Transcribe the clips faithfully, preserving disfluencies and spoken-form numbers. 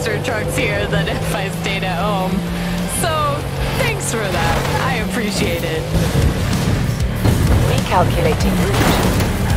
faster trucks here than if I stayed at home. So, thanks for that. I appreciate it. Recalculating route.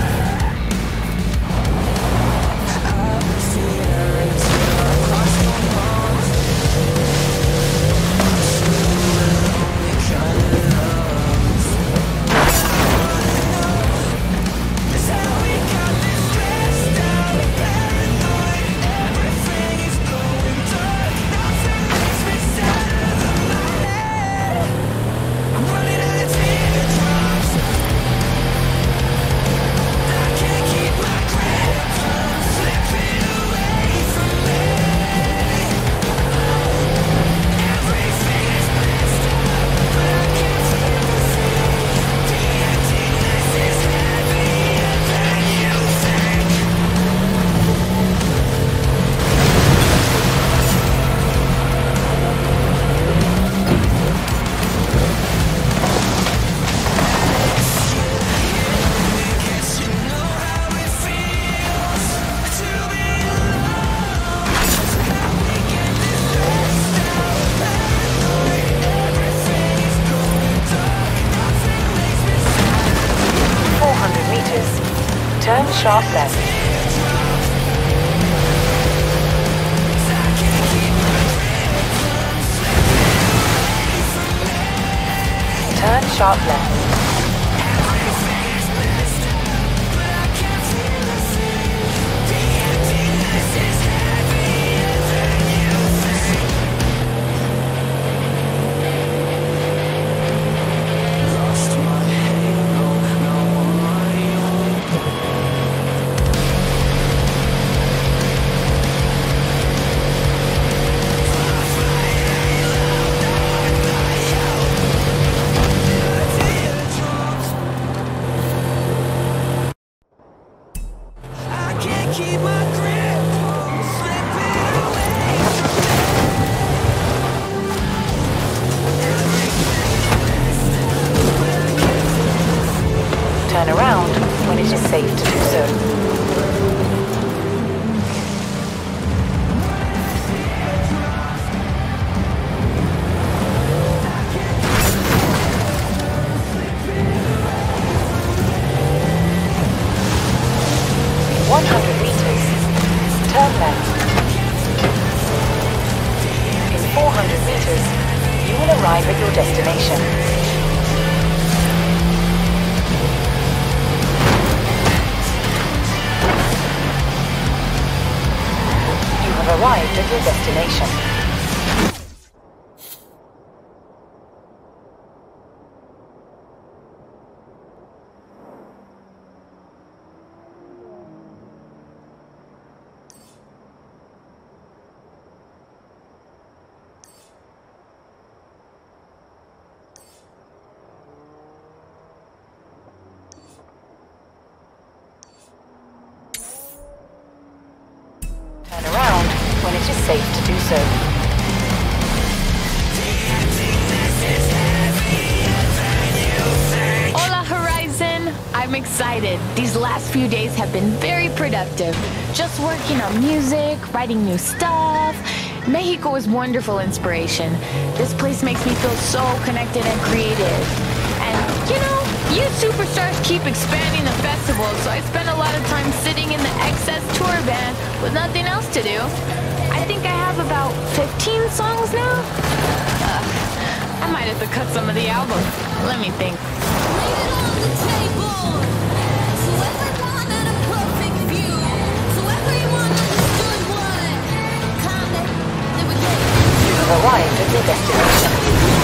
Turn sharp left. Turn sharp left. Turn around when it is safe to do so. one hundred meters. Turn left. In four hundred meters, you will arrive at your destination. Arrived at your destination. Turn around when it is safe to do so. Hola, Horizon! I'm excited. These last few days have been very productive. Just working on music, writing new stuff. Mexico is wonderful inspiration. This place makes me feel so connected and creative. And, you know, you superstars keep expanding the festival, so I spend a lot of time sitting in the X S tour van with nothing else to do. I think I have about fifteen songs now? Uh, I might have to cut some of the album. Let me think. You have arrived at your destination.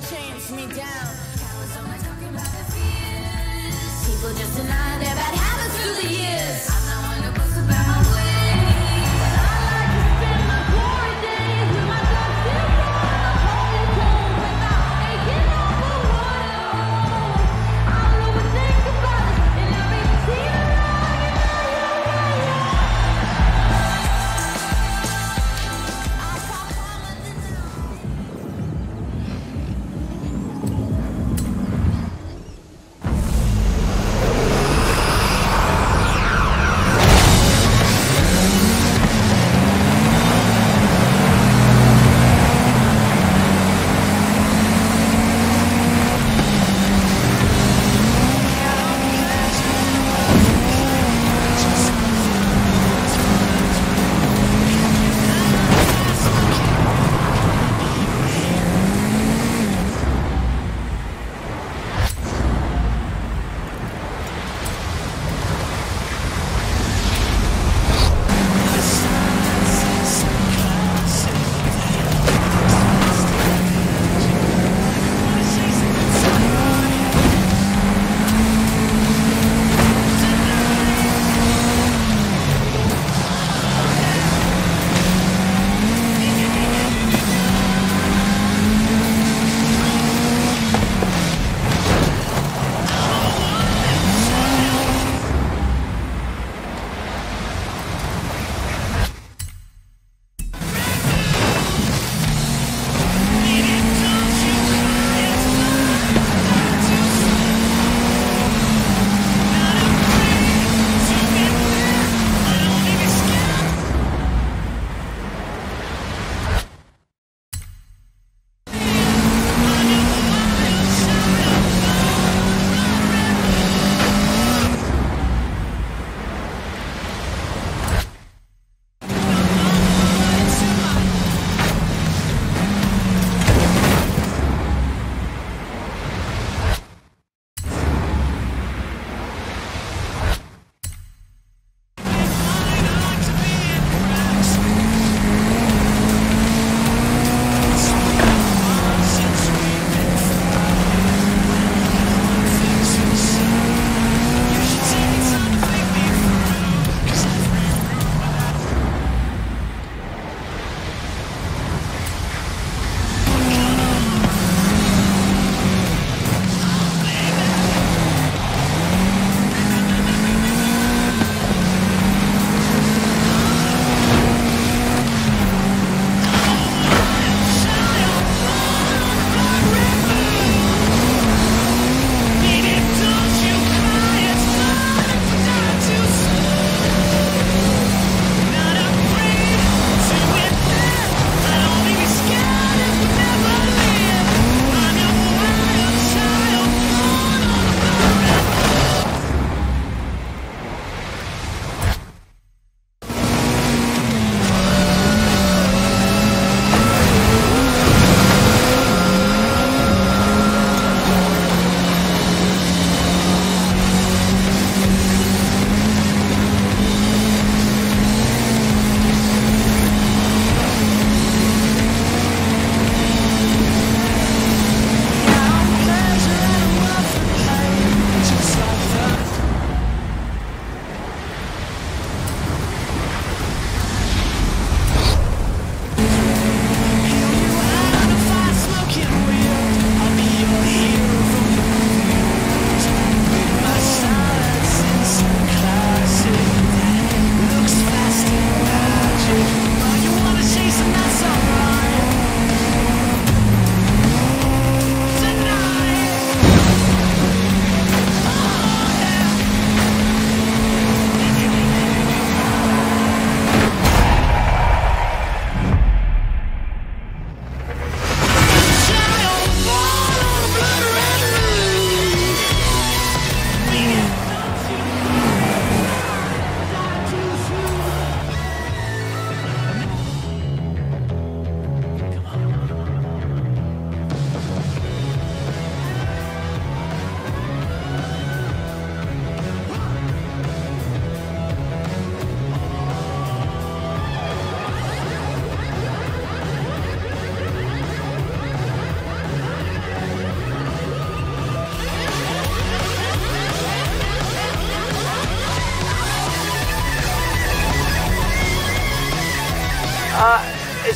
chase me down. People just deny their bad habits through the years. I'm not one to boast about my ways, but I like to spend my glory days with my dog still holding cold without taking over water. I don't know what to think about it, and every tear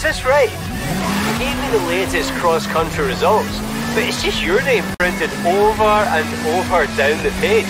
this right? You gave me the latest cross-country results, but it's just your name printed over and over down the page.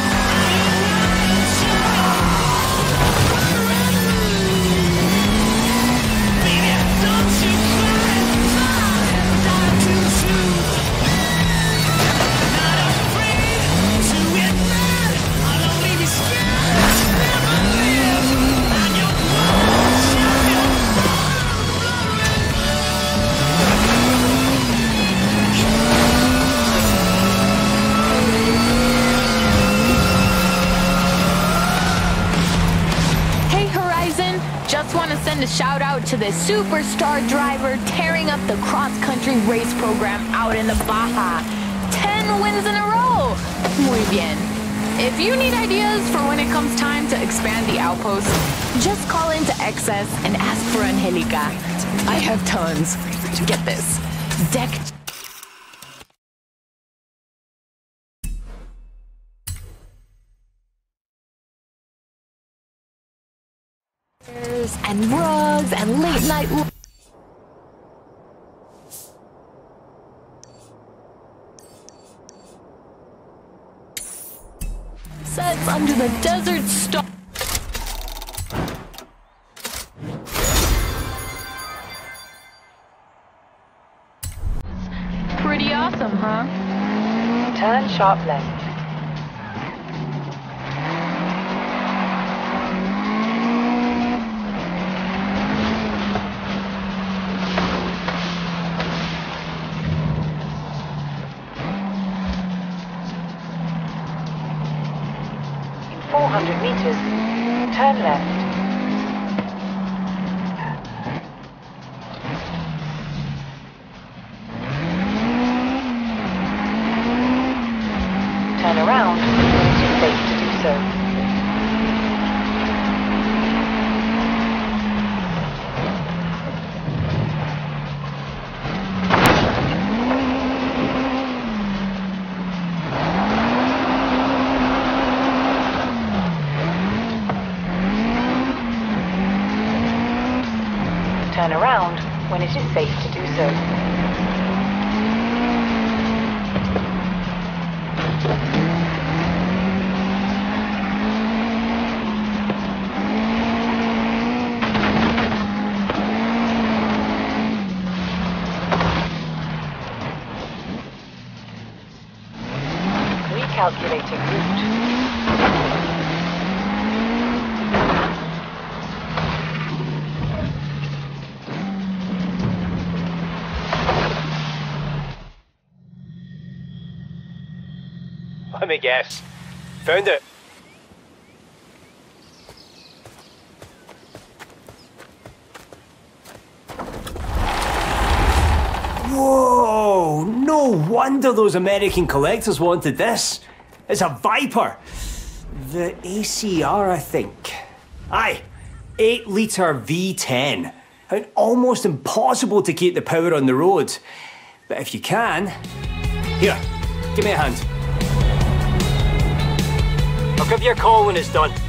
Just want to send a shout out to the superstar driver tearing up the cross-country race program out in the Baja. Ten wins in a row! Muy bien. If you need ideas for when it comes time to expand the outpost, just call into Excess and ask for Angelica. I have tons. Get this. Deck... and rugs and late night sets under the desert star. Pretty awesome, huh? Turn sharp left. four hundred meters, turn left. Turn around when it is safe to do so. Turn around when it is safe to do so. Recalculating route. Let me guess. Found it. Whoa! No wonder those American collectors wanted this. It's a Viper. The A C R, I think. Aye. eight litre V ten. And almost impossible to keep the power on the road. But if you can... Here, give me a hand. I'll give you a call when it's done.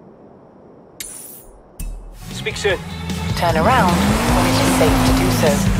Speak soon. Turn around when it is safe to do so.